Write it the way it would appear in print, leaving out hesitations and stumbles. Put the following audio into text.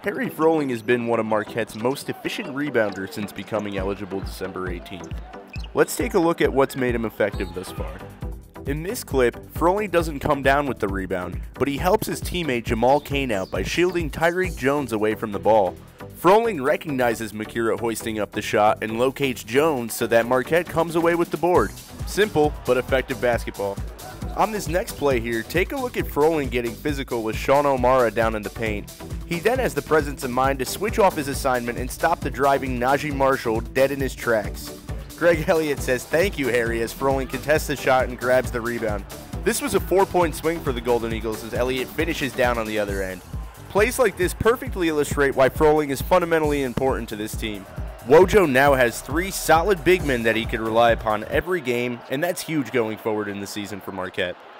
Harry Froling has been one of Marquette's most efficient rebounders since becoming eligible December 18th. Let's take a look at what's made him effective thus far. In this clip, Froling doesn't come down with the rebound, but he helps his teammate Jamal Cain out by shielding Tyreek Jones away from the ball. Froling recognizes Makira hoisting up the shot and locates Jones so that Marquette comes away with the board. Simple, but effective basketball. On this next play here, take a look at Froling getting physical with Sean O'Mara down in the paint. He then has the presence of mind to switch off his assignment and stop the driving Najee Marshall dead in his tracks. Greg Elliott says thank you, Harry, as Froling contests the shot and grabs the rebound. This was a 4-point swing for the Golden Eagles as Elliott finishes down on the other end. Plays like this perfectly illustrate why Froling is fundamentally important to this team. Wojo now has 3 solid big men that he can rely upon every game, and that's huge going forward in the season for Marquette.